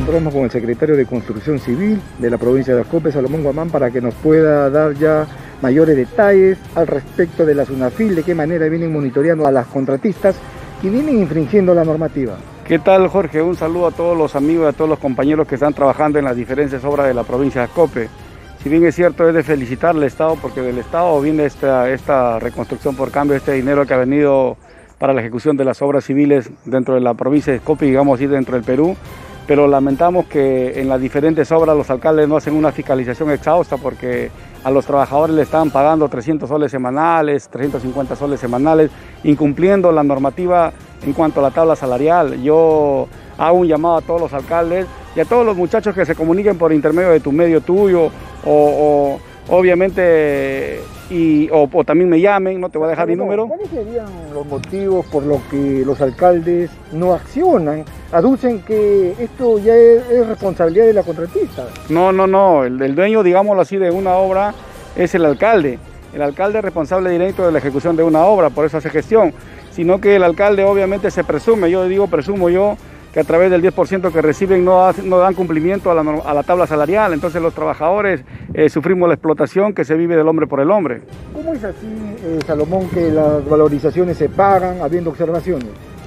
encontramos con el secretario de Construcción Civil de la provincia de Ascope, Salomón Guamán, para que nos pueda dar ya mayores detalles al respecto de la SUNAFIL, de qué manera vienen monitoreando a las contratistas y vienen infringiendo la normativa. ¿Qué tal, Jorge? Un saludo a todos los amigos y a todos los compañeros que están trabajando en las diferentes obras de la provincia de Ascope. Si bien es cierto, es de felicitar al Estado, porque del Estado viene esta reconstrucción por cambio, este dinero que ha venido para la ejecución de las obras civiles dentro de la provincia de Ascope, digamos así, dentro del Perú. Pero lamentamos que en las diferentes obras los alcaldes no hacen una fiscalización exhausta, porque a los trabajadores le están pagando 300 soles semanales, 350 soles semanales, incumpliendo la normativa en cuanto a la tabla salarial. Yo hago un llamado a todos los alcaldes y a todos los muchachos que se comuniquen por intermedio de tu medio tuyo o obviamente o también me llamen, no te voy a dejar mi número. ¿Cuáles serían los motivos por los que los alcaldes no accionan? Aducen que esto ya es responsabilidad de la contratista. No, el dueño, digámoslo así, de una obra es el alcalde. El alcalde es responsable directo de la ejecución de una obra, por eso hace gestión. Sino que el alcalde obviamente se presume, presumo yo, que a través del 10% que reciben no dan cumplimiento a la tabla salarial. Entonces los trabajadores sufrimos la explotación que se vive del hombre por el hombre. ¿Cómo es así, Salomón, que las valorizaciones se pagan habiendo observaciones?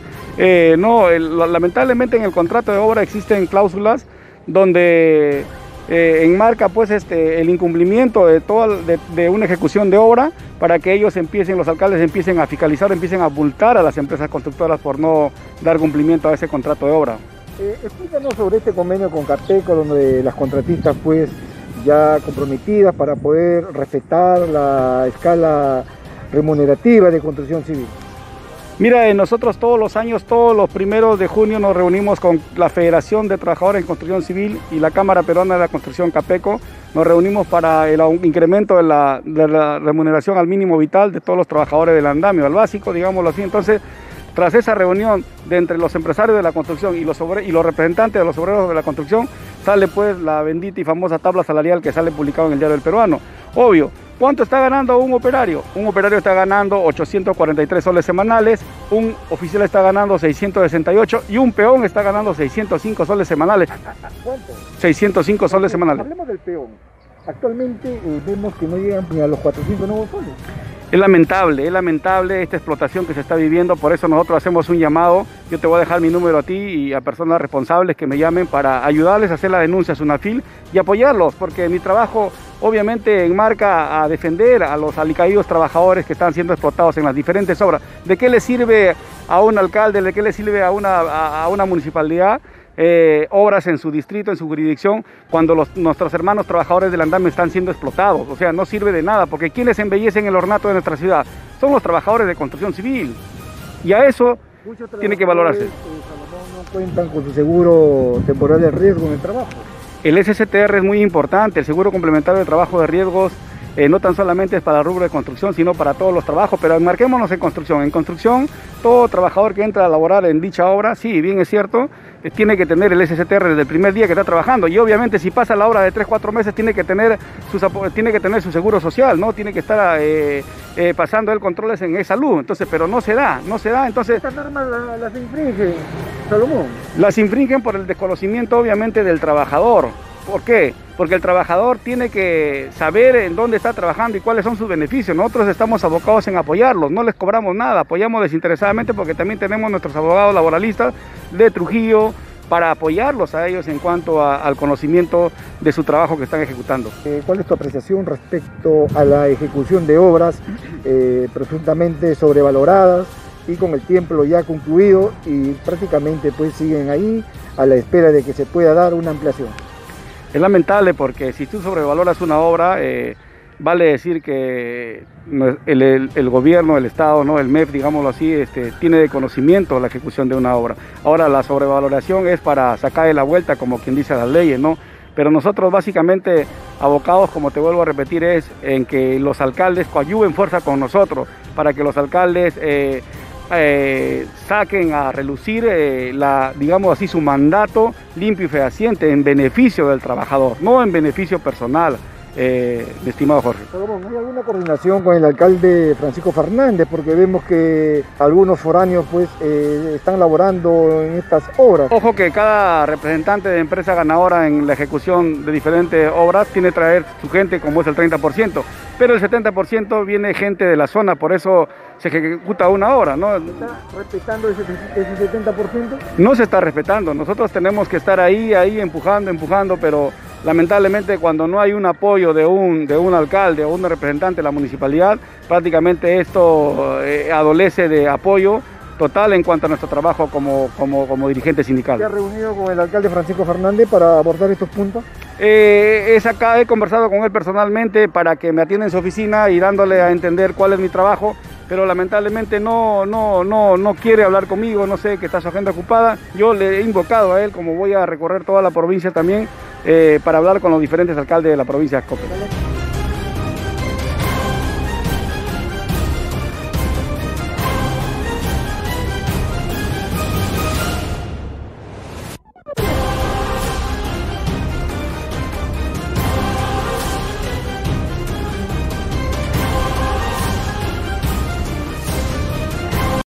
Lamentablemente en el contrato de obra existen cláusulas donde enmarca pues el incumplimiento de una ejecución de obra, para que los alcaldes empiecen a fiscalizar, empiecen a multar a las empresas constructoras por no dar cumplimiento a ese contrato de obra. Explícanos sobre este convenio con Capeco, donde las contratistas pues ya comprometidas para poder respetar la escala remunerativa de construcción civil. Mira, nosotros todos los años, todos los 1 de junio nos reunimos con la Federación de Trabajadores en Construcción Civil y la Cámara Peruana de la Construcción Capeco. Nos reunimos para el incremento de la remuneración al mínimo vital de todos los trabajadores del andamio, al básico, digámoslo así. Entonces, tras esa reunión de entre los empresarios de la construcción y los representantes de los obreros de la construcción, sale pues la bendita y famosa tabla salarial que sale publicada en el Diario del Peruano. Obvio, ¿cuánto está ganando un operario? Un operario está ganando 843 soles semanales, un oficial está ganando 668 y un peón está ganando 605 soles semanales. ¿Cuánto? 605 soles semanales. Hablemos del peón. Actualmente vemos que no llegan ni a los 400 nuevos soles. Es lamentable esta explotación que se está viviendo, por eso nosotros hacemos un llamado. Yo te voy a dejar mi número a ti y a personas responsables que me llamen para ayudarles a hacer la denuncia a SUNAFIL y apoyarlos, porque mi trabajo obviamente enmarca a defender a los alicaídos trabajadores que están siendo explotados en las diferentes obras. ¿De qué le sirve a un alcalde, de qué le sirve a una municipalidad obras en su distrito, en su jurisdicción, cuando nuestros hermanos trabajadores del andamio están siendo explotados? O sea, no sirve de nada, porque quienes embellecen el ornato de nuestra ciudad son los trabajadores de construcción civil, y a eso tiene que valorarse. No cuentan con su seguro temporal de riesgo en el trabajo. El SSTR es muy importante, el seguro complementario de trabajo de riesgos. No tan solamente es para el rubro de construcción, sino para todos los trabajos, pero enmarquémonos en construcción. En construcción, todo trabajador que entra a laborar en dicha obra, sí, bien es cierto, tiene que tener el SSTR desde el primer día que está trabajando, y obviamente si pasa la obra de 3-4 meses tiene que tener su seguro social, ¿no? Tiene que estar pasando él controles en salud. Entonces, pero no se da, entonces... ¿Estas normas las infringen, Salomón? Las infringen por el desconocimiento, obviamente, del trabajador. ¿Por qué? Porque el trabajador tiene que saber en dónde está trabajando y cuáles son sus beneficios. Nosotros estamos abocados en apoyarlos, no les cobramos nada, apoyamos desinteresadamente, porque también tenemos nuestros abogados laboralistas de Trujillo para apoyarlos a ellos en cuanto al conocimiento de su trabajo que están ejecutando. ¿Cuál es tu apreciación respecto a la ejecución de obras presuntamente sobrevaloradas y con el tiempo ya concluido y prácticamente pues siguen ahí a la espera de que se pueda dar una ampliación? Es lamentable, porque si tú sobrevaloras una obra, vale decir que el gobierno, el Estado, ¿no? El MEF, digámoslo así, tiene de conocimiento la ejecución de una obra. Ahora, la sobrevaloración es para sacar de la vuelta, como quien dice, las leyes, ¿no? Pero nosotros básicamente abocados, como te vuelvo a repetir, es en que los alcaldes coadyuven fuerza con nosotros, para que los alcaldes saquen a relucir digamos así, su mandato limpio y fehaciente en beneficio del trabajador, no en beneficio personal. mi estimado Jorge. Salomón, ¿hay alguna coordinación con el alcalde Francisco Fernández? Porque vemos que algunos foráneos pues están laborando en estas obras. Ojo que cada representante de empresa ganadora en la ejecución de diferentes obras tiene que traer su gente, como es el 30%, pero el 70% viene gente de la zona, por eso se ejecuta una obra, ¿no? ¿Está respetando ese 70%? No se está respetando, nosotros tenemos que estar ahí empujando, pero lamentablemente cuando no hay un apoyo de un alcalde o un representante de la municipalidad, prácticamente esto adolece de apoyo total en cuanto a nuestro trabajo como dirigente sindical. ¿Se ha reunido con el alcalde Francisco Fernández para abordar estos puntos? He conversado con él personalmente para que me atienda en su oficina y dándole a entender cuál es mi trabajo, pero lamentablemente no quiere hablar conmigo, no sé, que está su agenda ocupada. Yo le he invocado a él, como voy a recorrer toda la provincia también, para hablar con los diferentes alcaldes de la provincia de Ascope.